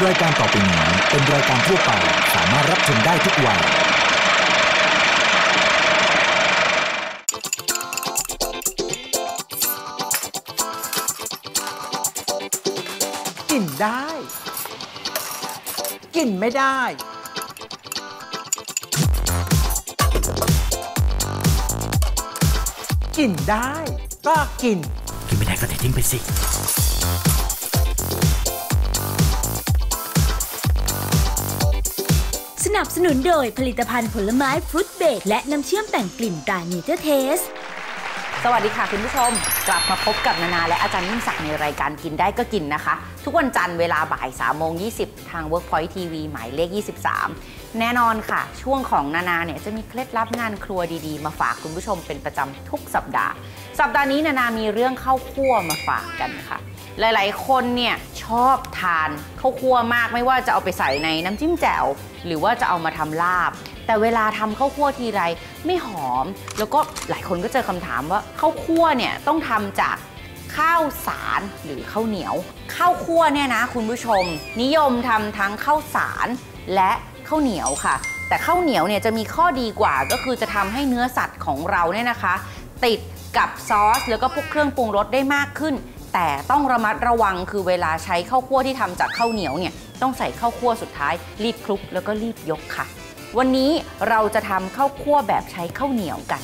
รายการต่อไปนี้เป็นรายการทั่วไปสามารถรับชมได้ทุกวัยกินได้กินไม่ได้กินได้ก็กินไม่ได้ก็ทิ้งไปสิสนับสนุนโดยผลิตภัณฑ์ผลไม้ฟรุตเบรดและน้ำเชื่อมแต่งกลิ่นตราเนเจอร์เทสสวัสดีค่ะคุณผู้ชมกลับมาพบกับนานาและอาจารย์ยิ่งศักดิ์ในรายการกินได้ก็กินนะคะทุกวันจันทร์เวลาบ่าย 3:20 ทาง Workpoint TV หมายเลข 23 แน่นอนค่ะช่วงของนานาเนี่ยจะมีเคล็ดลับงานครัวดีๆมาฝากคุณผู้ชมเป็นประจำทุกสัปดาห์นี้นานามีเรื่องข้าวคั่วมาฝากกันค่ะหลายๆคนเนี่ยชอบทานข้าวคั่วมากไม่ว่าจะเอาไปใส่ในน้ำจิ้มแจ่วหรือว่าจะเอามาทำลาบแต่เวลาทำข้าวคั่วทีไรไม่หอมแล้วก็หลายคนก็เจอคำถามว่าข้าวคั่วเนี่ยต้องทำจากข้าวสารหรือข้าวเหนียวข้าวคั่วเนี่ยนะคุณผู้ชมนิยมทำทั้งข้าวสารและข้าวเหนียวค่ะแต่ข้าวเหนียวเนี่ยจะมีข้อดีกว่าก็คือจะทำให้เนื้อสัตว์ของเราเนี่ยนะคะติดกับซอสแล้วก็พวกเครื่องปรุงรสได้มากขึ้นแต่ต้องระมัดระวังคือเวลาใช้ข้าวคั่วที่ทำจากข้าวเหนียวเนี่ยต้องใส่ข้าวคั่วสุดท้ายรีบคลุกแล้วก็รีบยกค่ะวันนี้เราจะทำข้าวคั่วแบบใช้ข้าวเหนียวกัน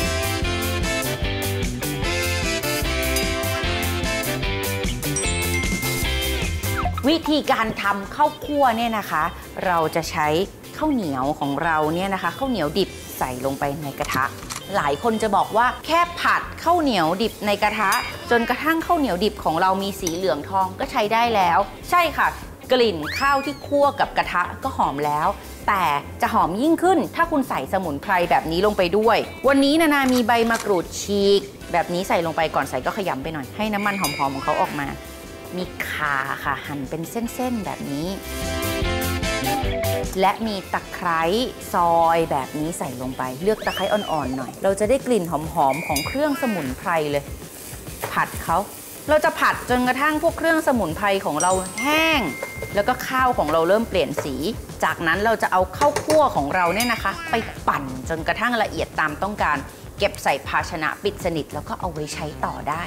วิธีการทำข้าวคั่วเนี่ยนะคะเราจะใช้ข้าวเหนียวของเราเนี่ยนะคะข้าวเหนียวดิบใส่ลงไปในกระทะหลายคนจะบอกว่าแค่ผัดข้าวเหนียวดิบในกระทะจนกระทั่งข้าวเหนียวดิบของเรามีสีเหลืองทองก็ใช้ได้แล้วใช่ค่ะกลิ่นข้าวที่คั่วกับกระทะก็หอมแล้วแต่จะหอมยิ่งขึ้นถ้าคุณใส่สมุนไพรแบบนี้ลงไปด้วยวันนี้นานามีใบมะกรูดฉีกแบบนี้ใส่ลงไปก่อนใส่ก็ขยำไปหน่อยให้น้ำมันหอมๆของเขาออกมามีข่าค่ะหั่นเป็นเส้นๆแบบนี้และมีตะไคร้ซอยแบบนี้ใส่ลงไปเลือกตะไคร้อ่อนๆหน่อยเราจะได้กลิ่นหอมๆของเครื่องสมุนไพรเลยผัดเขาเราจะผัดจนกระทั่งพวกเครื่องสมุนไพรของเราแห้งแล้วก็ข้าวของเราเริ่มเปลี่ยนสีจากนั้นเราจะเอาข้าวคั่วของเราเนี่ยนะคะไปปั่นจนกระทั่งละเอียดตามต้องการเก็บใส่ภาชนะปิดสนิทแล้วก็เอาไว้ใช้ต่อได้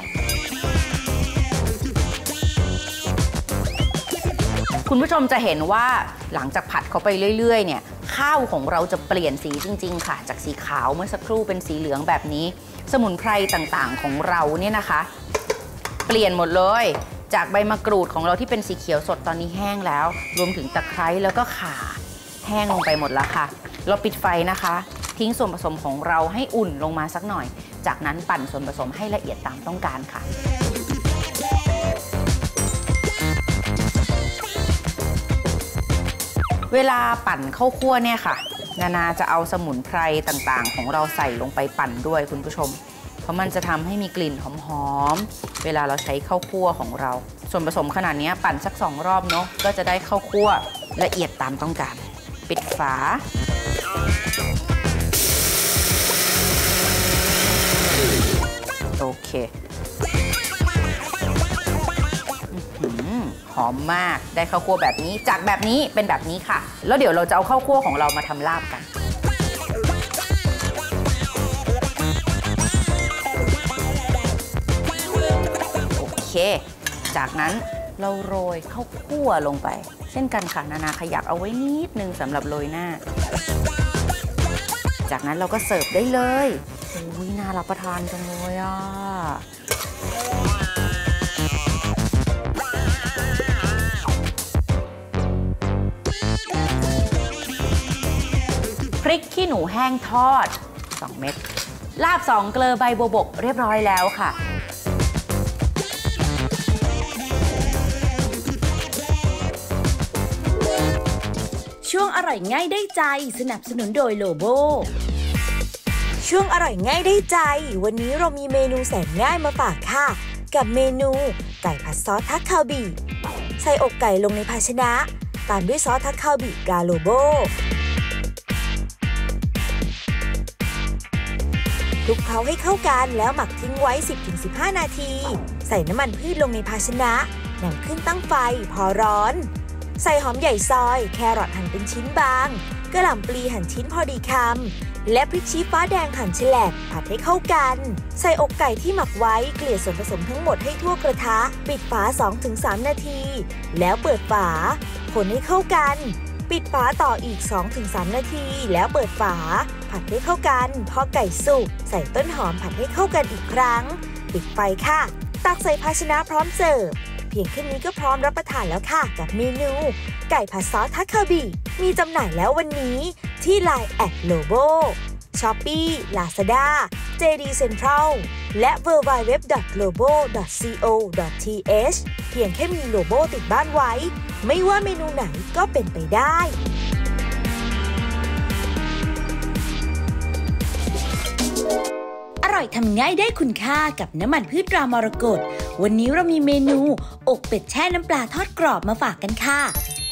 คุณผู้ชมจะเห็นว่าหลังจากผัดเข้าไปเรื่อยๆเนี่ยข้าวของเราจะเปลี่ยนสีจริงๆค่ะจากสีขาวเมื่อสักครู่เป็นสีเหลืองแบบนี้สมุนไพรต่างๆของเราเนี่ยนะคะเปลี่ยนหมดเลยจากใบมะกรูดของเราที่เป็นสีเขียวสดตอนนี้แห้งแล้วรวมถึงตะไคร้แล้วก็ข่าแห้งลงไปหมดแล้วค่ะเราปิดไฟนะคะทิ้งส่วนผสมของเราให้อุ่นลงมาสักหน่อยจากนั้นปั่นส่วนผสมให้ละเอียดตามต้องการค่ะเวลาปั่นข้าวคั่วเนี่ยค่ะนานาจะเอาสมุนไพรต่างๆของเราใส่ลงไปปั่นด้วยคุณผู้ชมเพราะมันจะทำให้มีกลิ่นหอมๆเวลาเราใช้ข้าวคั่วของเราส่วนผสมขนาดนี้ปั่นสัก2 รอบเนาะก็จะได้ข้าวคั่วละเอียดตามต้องการปิดฝาโอเคหอมมากได้ข้าวคั่วแบบนี้จากแบบนี้เป็นแบบนี้ค่ะแล้วเดี๋ยวเราจะเอาข้าวคั่วของเรามาทำลาบกันโอเคจากนั้นเราโรยข้าวคั่วลงไปเช่นกันค่ะนานาขยับเอาไว้นิดนึงสำหรับโรยหน้าจากนั้นเราก็เสิร์ฟได้เลยอุ้ยน่ารับประทานจังเลยอ่ะพริกขี้หนูแห้งทอด2 เม็ดลาบ2 เกลอใบบัวบกเรียบร้อยแล้วค่ะช่วงอร่อยง่ายได้ใจสนับสนุนโดยโลโบช่วงอร่อยง่ายได้ใจวันนี้เรามีเมนูแสนง่ายมาฝากค่ะกับเมนูไก่ผัดซอสทักคาบิใส่อกไก่ลงในภาชนะตามด้วยซอสทักคาบิตราโลโบคลุกเคล้าให้เข้ากันแล้วหมักทิ้งไว้ 10-15 นาทีใส่น้ำมันพืชลงในภาชนะนำขึ้นตั้งไฟพอร้อนใส่หอมใหญ่ซอยแครอทหั่นเป็นชิ้นบางกระหล่ำปลีหั่นชิ้นพอดีคำและพริกชี้ฟ้าแดงหั่นแฉลกผัดให้เข้ากันใส่อกไก่ที่หมักไว้เกลี่ยส่วนผสมทั้งหมดให้ทั่วกระทะปิดฝา 2-3 นาทีแล้วเปิดฝาคนให้เข้ากันปิดฝาต่ออีก 2-3 นาทีแล้วเปิดฝาผัดให้เข้ากันพอไก่สุกใส่ต้นหอมผัดให้เข้ากันอีกครั้งปิดไฟค่ะตักใส่ภาชนะพร้อมเสิร์ฟเพียงแค่นี้ก็พร้อมรับประทานแล้วค่ะกับเมนูไก่ผัดซอสทักคาบิมีจำหน่ายแล้ววันนี้ที่ LINE @Lobo Shopee Lazada JD Central และ www.lobo.co.th เพียงแค่มีโลโบติดบ้านไว้ไม่ว่าเมนูไหนก็เป็นไปได้อร่อยทำง่ายได้คุณค่ากับน้ำมันพืชตรามรกตวันนี้เรามีเมนูอกเป็ดแช่น้ำปลาทอดกรอบมาฝากกันค่ะ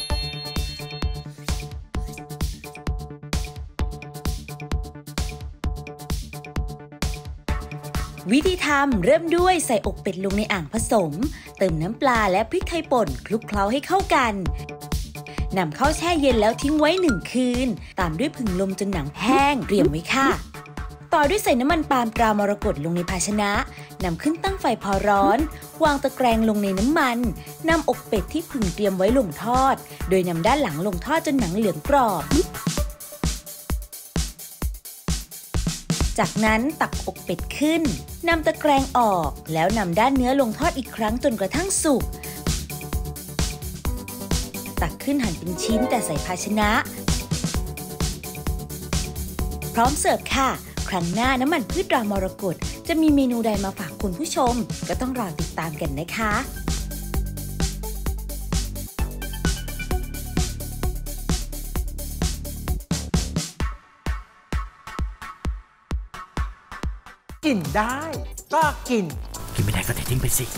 วิธีทำเริ่มด้วยใส่อกเป็ดลงในอ่างผสมเติมน้ำปลาและพริกไทยป่นคลุกเคล้าให้เข้ากันนำเข้าแช่เย็นแล้วทิ้งไว้1 คืนตามด้วยผึ่งลมจนหนังแห้งเตรียมไว้ค่ะต่อด้วยใส่น้ำมันปาล์มตรามรกตลงในภาชนะนำขึ้นตั้งไฟพอร้อนวางตะแกรงลงในน้ำมันนำอกเป็ดที่ผึ่งเตรียมไว้ลงทอดโดยนำด้านหลังลงทอดจนหนังเหลืองกรอบจากนั้นตักอกเป็ดขึ้นนำตะแกรงออกแล้วนำด้านเนื้อลงทอดอีกครั้งจนกระทั่งสุกตักขึ้นหั่นเป็นชิ้นแต่ใส่ภาชนะพร้อมเสิร์ฟค่ะครั้งหน้าน้ำมันพืชตรามรกตจะมีเมนูใดมาฝากคุณผู้ชมก็ต้องรอติดตามกันนะคะกินได้ก็กินไม่ได้ก็ทิ้งไปสิ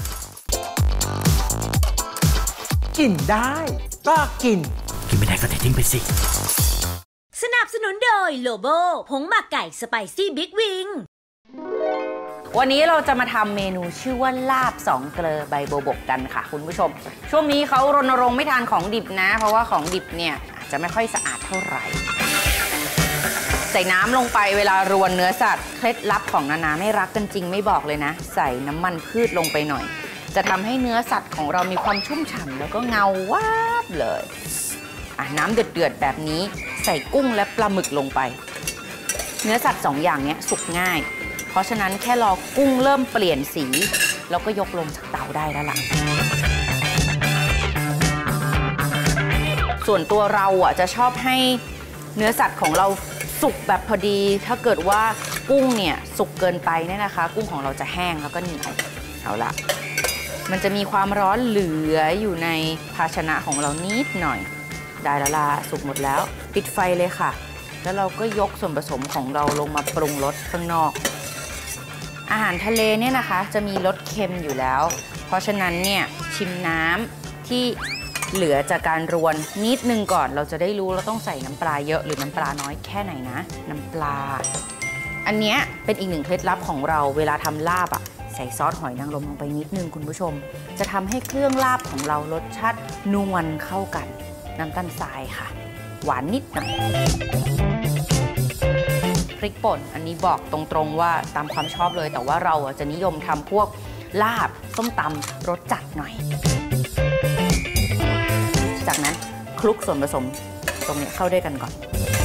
กินได้ก็กินไม่ได้ก็ทิ้งไปสิสนับสนุนโดยโลโบผงหมักไก่สไปซี่บิ๊กวิงวันนี้เราจะมาทำเมนูชื่อว่าลาบ2 เกลอใบโบวบกกันค่ะคุณผู้ชมช่วงนี้เขารณรงค์ไม่ทานของดิบนะเพราะว่าของดิบเนี่ยอาจจะไม่ค่อยสะอาดเท่าไหร่ใส่น้ำลงไปเวลารวนเนื้อสัตว์เคล็ดลับของนานาไม่รักกันจริงไม่บอกเลยนะใส่น้ำมันพืชลงไปหน่อยจะทำให้เนื้อสัตว์ของเรามีความชุ่มฉ่ำแล้วก็เงาวาบเลยน้ำเดือดๆแบบนี้ใส่กุ้งและปลาหมึกลงไปเนื้อสัตว์2 อย่างนี้สุกง่ายเพราะฉะนั้นแค่รอกุ้งเริ่มเปลี่ยนสีแล้วก็ยกลงจากเตาได้แล้วล่ะส่วนตัวเราจะชอบให้เนื้อสัตว์ของเราสุกแบบพอดีถ้าเกิดว่ากุ้งเนี่ยสุกเกินไปเนี่ยนะคะกุ้งของเราจะแห้งแล้วก็เหนียวเอาละมันจะมีความร้อนเหลืออยู่ในภาชนะของเรานิดหน่อยได้แล้วล่ะสุกหมดแล้วปิดไฟเลยค่ะแล้วเราก็ยกส่วนผสมของเราลงมาปรุงรสข้างนอกอาหารทะเลเนี่ยนะคะจะมีรสเค็มอยู่แล้วเพราะฉะนั้นเนี่ยชิมน้ำที่เหลือจากการรวนนิดนึงก่อนเราจะได้รู้เราต้องใส่น้ำปลาเยอะหรือน้ำปลาน้อยแค่ไหนนะน้ำปลาอันเนี้ยเป็นอีก1 เคล็ดลับของเราเวลาทำลาบใส่ซอสหอยนางรมลงไปนิดนึงคุณผู้ชมจะทำให้เครื่องลาบของเรารสชาตินวลเข้ากันน้ำตาลทรายค่ะหวานนิดหน่อยพริกป่นอันนี้บอกตรงๆว่าตามความชอบเลยแต่ว่าเราจะนิยมทำพวกลาบส้มตำรสจัดหน่อยจากนั้นคลุกส่วนผสมตรงนี้เข้าด้วยกันก่อน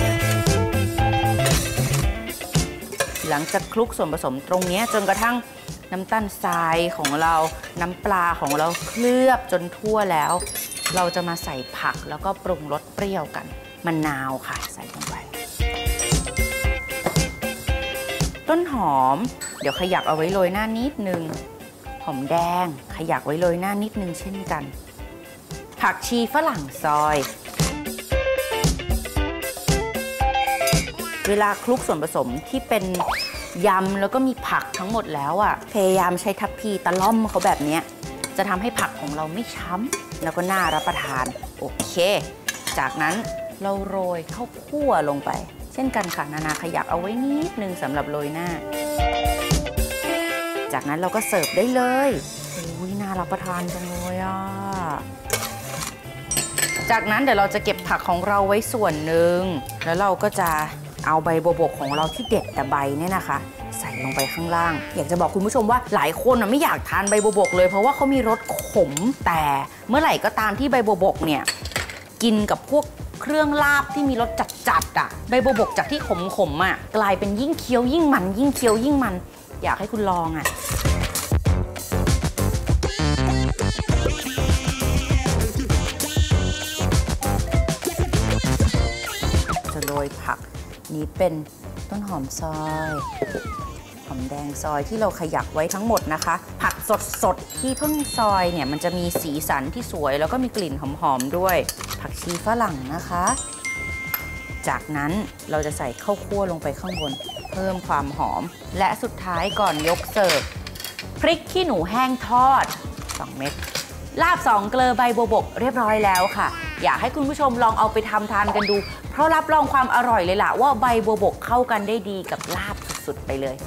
หลังจากคลุกส่วนผสมตรงนี้จนกระทั่งน้ำตาลทรายของเราน้ำปลาของเราเคลือบจนทั่วแล้วเราจะมาใส่ผักแล้วก็ปรุงรสเปรี้ยวกันมะนาวค่ะใส่ลงไปต้นหอมเดี๋ยวขยักเอาไว้โรยหน้านิดนึงหอมแดงขยักไว้โรยหน้านิดนึงเช่นกันผักชีฝรั่งซอยเวลาคลุกส่วนผสมที่เป็นยำแล้วก็มีผักทั้งหมดแล้วพยายามใช้ทัพพีตะล่อมเขาแบบนี้จะทำให้ผักของเราไม่ช้ำแล้วก็น่ารับประทานโอเคจากนั้นเราโรยข้าวคั่วลงไปเช่นกันค่ะนานาขยักเอาไว้นิดนึงสำหรับโรยหน้าจากนั้นเราก็เสิร์ฟได้เลยอุ้ยน่ารับประทานจังเลยจากนั้นเดี๋ยวเราจะเก็บผักของเราไว้ส่วนหนึ่งแล้วเราก็จะเอาใบบัวบกของเราที่เด็ดแต่ใบเนี่ยนะคะใส่ลงไปข้างล่างอยากจะบอกคุณผู้ชมว่าหลายคนไม่อยากทานใบบัวบกเลยเพราะว่าเขามีรสขมแต่เมื่อไหร่ก็ตามที่ใบบัวบกเนี่ยกินกับพวกเครื่องลาบที่มีรสจัดๆอ่ะใบบัวบกจากที่ขมอ่ะกลายเป็นยิ่งเคี้ยวยิ่งมันยิ่งเคี้ยวยิ่งมันอยากให้คุณลองอ่ะจะโรยผักนี้เป็นต้นหอมซอยหอมแดงซอยที่เราขยักไว้ทั้งหมดนะคะผักสดๆที่เพิ่งซอยเนี่ยมันจะมีสีสันที่สวยแล้วก็มีกลิ่นหอมๆด้วยผักชีฝรั่งนะคะจากนั้นเราจะใส่ข้าวคั่วลงไปข้างบนเพิ่มความหอมและสุดท้ายก่อนยกเสิร์ฟพริกขี้หนูแห้งทอด2 เม็ดลาบ2 เกลอใบบัวบกเรียบร้อยแล้วค่ะอยากให้คุณผู้ชมลองเอาไปทำทานกันดูเพราะรับรองความอร่อยเลยล่ะว่าใบบัวบกเข้ากันได้ดีกับลาบสุดๆไปเลย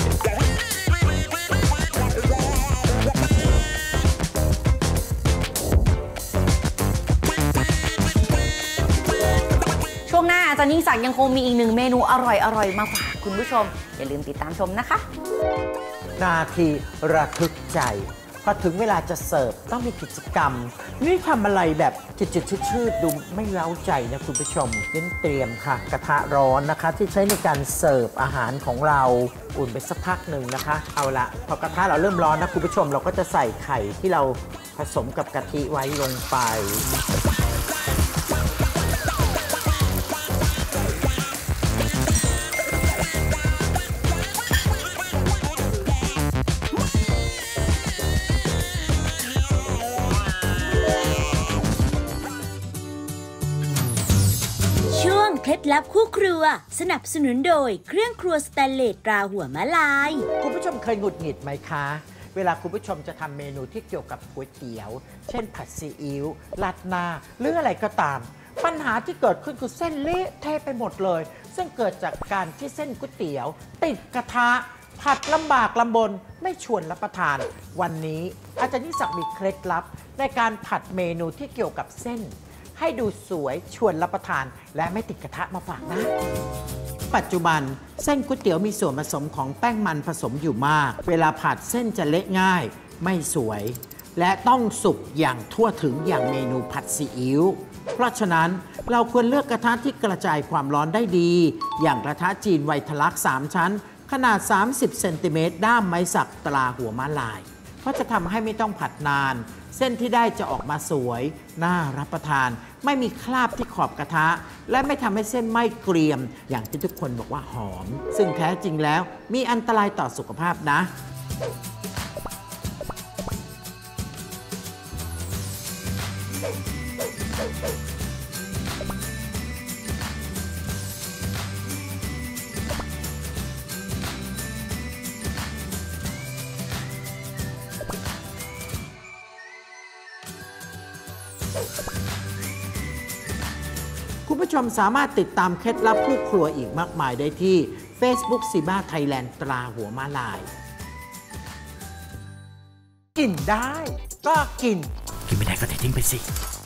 ช่วงหน้าอาจารย์ยิ่งศักดิ์ยังคงมีอีก1 เมนูอร่อยๆมาฝากคุณผู้ชมอย่าลืมติดตามชมนะคะนาทีระทึกใจพอถึงเวลาจะเสิร์ฟต้องมีกิจกรรมนี่ทำอะไรแบบจืดๆชืดๆดูไม่เล้าใจนะคุณผู้ชมเตรียมค่ะกระทะร้อนนะคะที่ใช้ในการเสิร์ฟอาหารของเราอุ่นไปสักพักหนึ่งนะคะเอาละพอกระทะเราเริ่มร้อนนะคุณผู้ชมเราก็จะใส่ไข่ที่เราผสมกับกะทิไว้ลงไปเคล็ดลับคู่ครัวสนับสนุนโดยเครื่องครัวสแตนเลสตราหัวมะลายคุณผู้ชมเคยหงุดหงิดไหมคะเวลาคุณผู้ชมจะทำเมนูที่เกี่ยวกับก๋วยเตี๋ยวเช่นผัดซีอิ๊วราดหน้าหรืออะไรก็ตามปัญหาที่เกิดขึ้นคือเส้นเละเทะไปหมดเลยซึ่งเกิดจากการที่เส้นก๋วยเตี๋ยวติดกระทะผัดลำบากลำบนไม่ชวนรับประทานวันนี้อาจารย์ยิ่งศักดิ์มีเคล็ดลับในการผัดเมนูที่เกี่ยวกับเส้นให้ดูสวยชวนรับประทานและไม่ติดกระทะมาฝากนะปัจจุบันเส้นก๋วยเตี๋ยวมีส่วนผสมของแป้งมันผสมอยู่มากเวลาผัดเส้นจะเละง่ายไม่สวยและต้องสุกอย่างทั่วถึงอย่างเมนูผัดซีอิ๊วเพราะฉะนั้นเราควรเลือกกระทะที่กระจายความร้อนได้ดีอย่างกระทะจีนไวทลัก3 ชั้นขนาด30 เซนติเมตรด้ามไม้สักตราหัวม้าลายเพราะจะทำให้ไม่ต้องผัดนานเส้นที่ได้จะออกมาสวยน่ารับประทานไม่มีคราบที่ขอบกระทะและไม่ทำให้เส้นไหม้เกรียมอย่างที่ทุกคนบอกว่าหอมซึ่งแท้จริงแล้วมีอันตรายต่อสุขภาพนะคุณผู้ชมสามารถติดตามเคล็ดลับคู่ครัวอีกมากมายได้ที่ Facebook ซีบ้าไทยแลนด์ตราหัวม้าลายกินได้ก็กินไม่ได้ก็เททิ้งไปสิ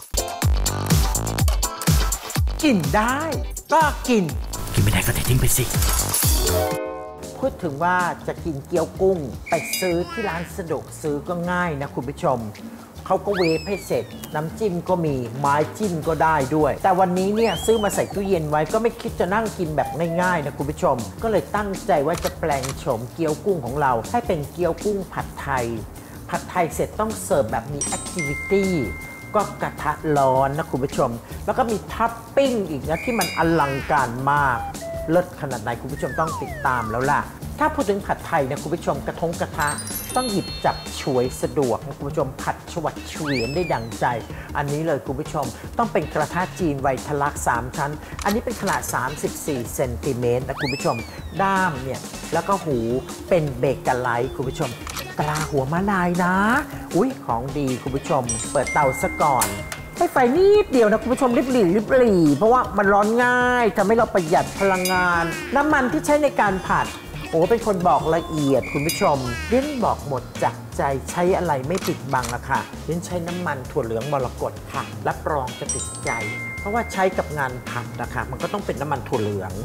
กินได้ก็กินไม่ได้ก็เททิ้งไปสิพูดถึงว่าจะกินเกี๊ยวกุ้งไปซื้อที่ร้านสะดวกซื้อก็ง่ายนะคุณผู้ชมเขาก็เวฟให้เสร็จน้ำจิ้มก็มีไม้จิ้มก็ได้ด้วยแต่วันนี้เนี่ยซื้อมาใส่ตู้เย็นไว้ก็ไม่คิดจะนั่งกินแบบง่ายๆนะคุณผู้ชมก็เลยตั้งใจว่าจะแปลงโฉมเกี๊ยวกุ้งของเราให้เป็นเกี๊ยวกุ้งผัดไทยเสร็จต้องเสิร์ฟแบบมีแอคทิวิตี้ก็กระทะร้อนนะคุณผู้ชมแล้วก็มีท็อปปิ้งอีกนะที่มันอลังการมากเลิศขนาดไหนคุณผู้ชมต้องติดตามแล้วล่ะถ้าพูดถึงผัดไทยนะคุณผู้ชมกระทะต้องหยิบจับฉวยสะดวกนะคุณผู้ชมผัดฉวัดเฉวียนได้ดังใจอันนี้เลยคุณผู้ชมต้องเป็นกระทะจีนไวทลัก3 ชั้นอันนี้เป็นขนาด34 เซนติเมตรนะคุณผู้ชมด้ามเนี่ยแล้วก็หูเป็นเบเกอร์ไลท์คุณผู้ชมตราหัวม้าลายนะอุ๊ยของดีคุณผู้ชมเปิดเตาซะก่อนให้ไฟนิดเดียวนะคุณผู้ชมริบหรี่เพราะว่ามันร้อนง่ายทำให้เราประหยัดพลังงานน้ำมันที่ใช้ในการผัดโอ้เป็นคนบอกละเอียดคุณผู้ชมเล่นบอกหมดจากใจใช้อะไรไม่ปิดบังอะค่ะเล่นใช้น้ำมันถั่วเหลืองมรกตค่ะรับรองจะติดใจเพราะว่าใช้กับงานผัดนะคะมันก็ต้องเป็นน้ำมันถั่วเหลือง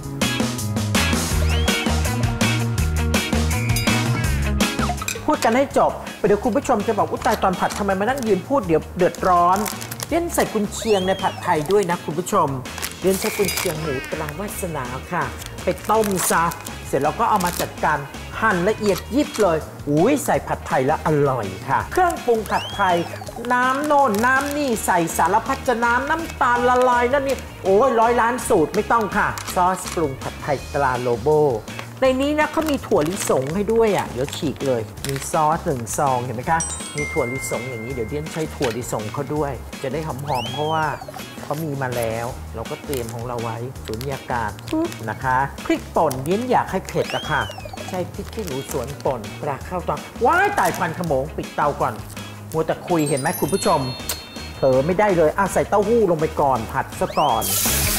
พูดกันให้จบเดี๋ยวคุณผู้ชมจะบอกอุ๊ยตายตอนผัดทำไมมานั่งยืนพูดเดี๋ยวเดือดร้อนเล่นใส่กุนเชียงในผัดไทยด้วยนะคุณผู้ชมเล่นใช้กุนเชียงหมูตราวาสนาค่ะไปต้มซะเสร็จแล้วก็เอามาจัดการหั่นละเอียดยิบเลยอุ้ยใส่ผัดไทยแล้วอร่อยค่ะเครื่องปรุงผัดไทยน้ำโน่นน้ำนี่ใส่สารพัดจะน้ำตาลละลายนั่นนี่โอ้ย100 ล้านสูตรไม่ต้องค่ะซอสปรุงผัดไทยตราโลโบในนี้นะเขามีถั่วลิสงให้ด้วยอ่ะเดี๋ยวฉีกเลยมีซอส1 ซองเห็นไหมคะมีถั่วลิสงอย่างนี้เดี๋ยวเดียนใช้ถั่วลิสงเขาด้วยจะได้หอมๆเพราะว่าเขามีมาแล้วเราก็เตรียมของเราไว้สุญญากาศนะคะพริกป่นเดียนอยากให้เผ็ดอะค่ะใช้พริกขี้หนูสวนป่นปลาข้าวตอนว้ายตายควันขโมงปิดเตาก่อนมัวแต่คุยเห็นไหมคุณผู้ชมเผลอไม่ได้เลยใส่เต้าหู้ลงไปก่อนผัดซะก่อน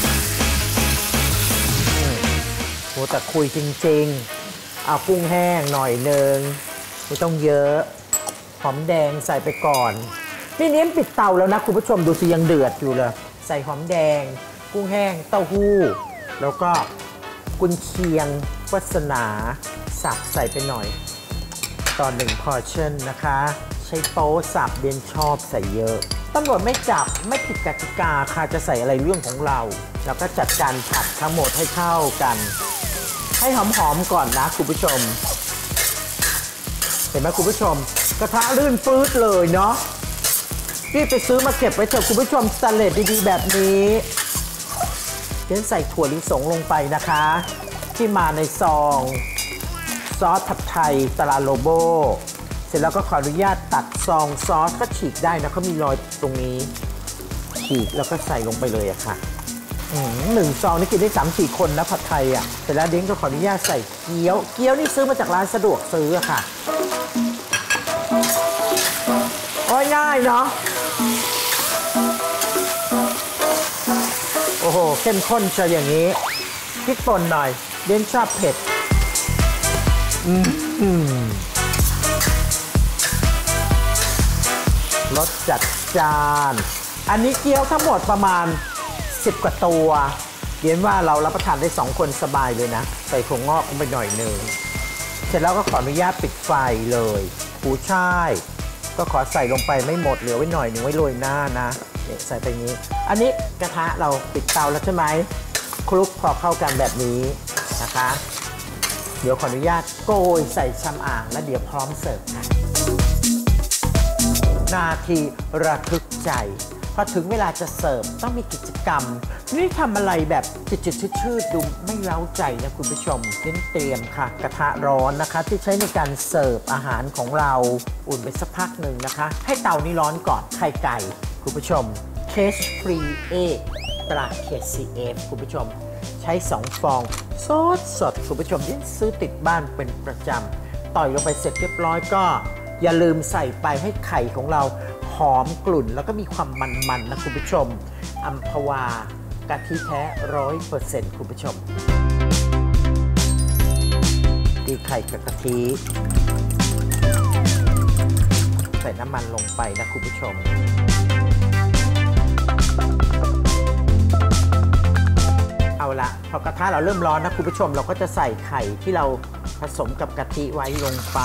มัวแต่คุยจริงๆเอากุ้งแห้งหน่อยนึงไม่ต้องเยอะหอมแดงใส่ไปก่อนนี่เน้นปิดเตาแล้วนะคุณผู้ชมดูสิยังเดือดอยู่เลยใส่หอมแดงกุ้งแห้งเต้าหู้แล้วก็กุนเชียงวาสนาสับใส่ไปหน่อยตอน1 portion นะคะใช้โป๊สับเบียนชอบใส่เยอะตำรวจไม่จับไม่ผิดกติกาค่ะจะใส่อะไรเรื่องของเราแล้วก็จัดการผัดทั้งหมดให้เข้ากันให้หอมๆก่อนนะคุณผู้ชมเห็นไหมคุณผู้ชมกระทะลื่นปื๊ดเลยเนาะรีบไปซื้อมาเก็บไว้เถอะคุณผู้ชมสแตนเลสดีๆแบบนี้เดี๋ยวใส่ถั่วลิสงลงไปนะคะที่มาในซองซอสผัดไทยตราโลโบเสร็จแล้วก็ขออนุญาตตัดซองซอสก็ฉีกได้นะเขามีรอยตรงนี้ฉีกแล้วก็ใส่ลงไปเลยอะค่ะ1 ซองนี่กินได้ 3-4 คนนะผัดไทยอะเสร็จแล้วเด้งก็ขออนุญาตใส่เกี๊ยวนี่ซื้อมาจากร้านสะดวกซื้ออะค่ะโอ้ยง่ายเนาะโอ้โหเข้มข้นจะอย่างนี้พริกป่นหน่อยเด้นชอบเผ็ดรสจัดจานอันนี้เกี๊ยวทั้งหมดประมาณ10 กว่าตัวเรียนว่าเรารับประทานได้ 2 คนสบายเลยนะใส่ถั่วงอกลงไปหน่อยนึงเสร็จแล้วก็ขออนุญาตปิดไฟเลยหูช่ายก็ขอใส่ลงไปไม่หมดเหลือไว้หน่อยนึงไว้โรยหน้านะใส่ไปนี้อันนี้กระทะเราปิดเตาแล้วใช่ไหมคลุกพอเข้ากันแบบนี้นะคะเดี๋ยวขออนุญาตโกยใส่ชามอ่างแล้วเดี๋ยวพร้อมเสิร์ฟค่ะนาทีระทึกใจพอถึงเวลาจะเสิร์ฟต้องมีกิจกรรมนี่ทำอะไรแบบจืดๆชืดๆดูไม่เล้าใจนะคุณผู้ชมเตรียมค่ะกระทะร้อนนะคะที่ใช้ในการเสิร์ฟอาหารของเราอุ่นไปสักพักหนึ่งนะคะให้เตานี้ร้อนก่อนไข่ไก่คุณผู้ชมเคชฟรีเอตรา KCF คุณผู้ชมใช้2 ฟองสดคุณผู้ชมที่ซื้อติดบ้านเป็นประจำต่อยลงไปเสร็จเรียบร้อยก็อย่าลืมใส่ไปให้ไข่ของเราหอมกลุ่นแล้วก็มีความมันๆนะคุณผู้ชมอัมพวากะทิแท้ 100% คุณผู้ชมตีไข่กับกะทิใส่น้ำมันลงไปนะคุณผู้ชมเอาละพอกระทะเราเริ่มร้อนนะคุณผู้ชมเราก็จะใส่ไข่ที่เราผสมกับกะทิไว้ลงไป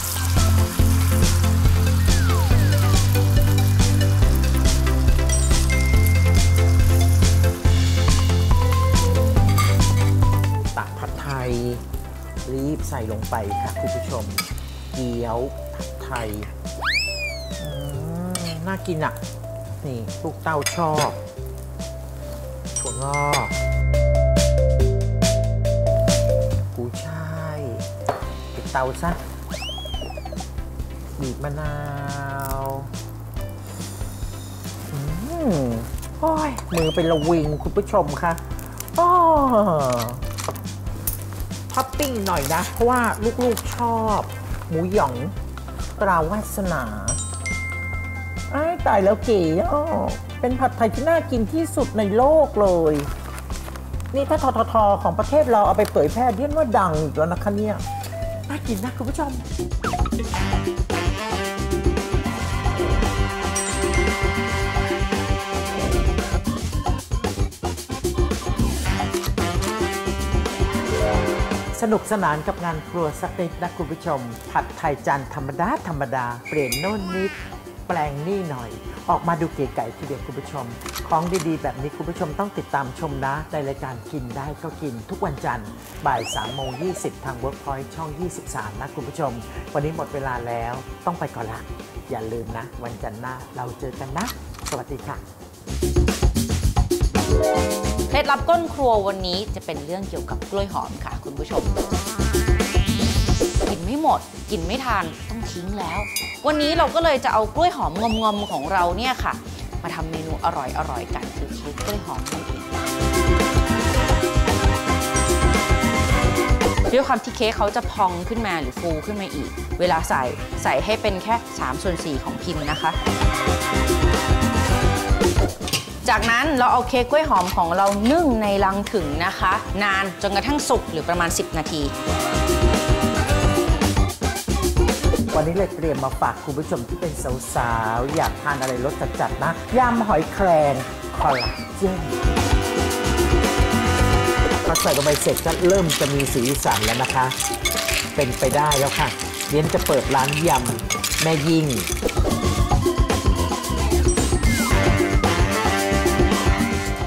ตักผัดไทยรีบใส่ลงไปค่ะคุณผู้ชมเกี๊ยวผัดไทยน่ากินอ่ะนี่ลูกเต้าชอบถั่วงอกกุ้ยช่ายปิดเตาซะบีบมะนาวโอ้ยมือเป็นระวิงคุณผู้ชมค่ะท็อปปิ้งหน่อยนะเพราะว่าลูกๆชอบหมูหยองตราวาสนาตายแล้วเก๋เป็นผัดไทยที่น่ากินที่สุดในโลกเลยนี่ถ้าททท.ของประเทศเราเอาไปเผยแพร่เรียกว่าดังอีกแล้วนะคะเนี่ยน่ากินนะคุณผู้ชมสนุกสนานกับงานครัวสักนิดนะคุณผู้ชมผัดไทยจานธรรมดาเปลี่ยนโน่นนิดแปลงนี่หน่อยออกมาดูเก๋ไก่ทีเดียวคุณผู้ชมของดีๆแบบนี้คุณผู้ชมต้องติดตามชมนะในรายการกินได้ก็กินทุกวันจันทร์บ่าย 3:20 ทาง Workpoint ช่อง 23 นะคุณผู้ชมวันนี้หมดเวลาแล้วต้องไปก่อนละอย่าลืมนะวันจันทร์หน้าเราเจอกันนะสวัสดีค่ะเคล็ดลับก้นครัววันนี้จะเป็นเรื่องเกี่ยวกับกล้วยหอมค่ะคุณผู้ชมกินไม่หมดกินไม่ทานต้องทิ้งแล้ววันนี้เราก็เลยจะเอากล้วยหอมงอมๆของเราเนี่ยค่ะมาทำเมนูอร่อยๆกันคือเค้กกล้วยหอมนั่นเองด้วยความที่เค้กเขาจะพองขึ้นมาหรือฟูขึ้นมาอีกเวลาใส่ให้เป็นแค่3/4ของพิมพ์นะคะจากนั้นเราเอาเค้กกล้วยหอมของเรานึ่งในรังผึ้งนะคะนานจนกระทั่งสุกหรือประมาณ10 นาทีวันนี้เลยเตรียมมาฝากคุณผู้ชมที่เป็นสาวๆอยากทานอะไรรสจัดๆนะยำหอยแครงคอลลาเจนพอใส่ลงไปเสร็จก็เริ่มจะมีสีสันแล้วนะคะเป็นไปได้แล้วค่ะเรียนจะเปิดร้านยำแม่ยิ่ง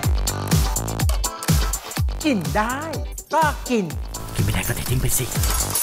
กินได้ก็กินไม่ได้ก็ทิ้งไปสิ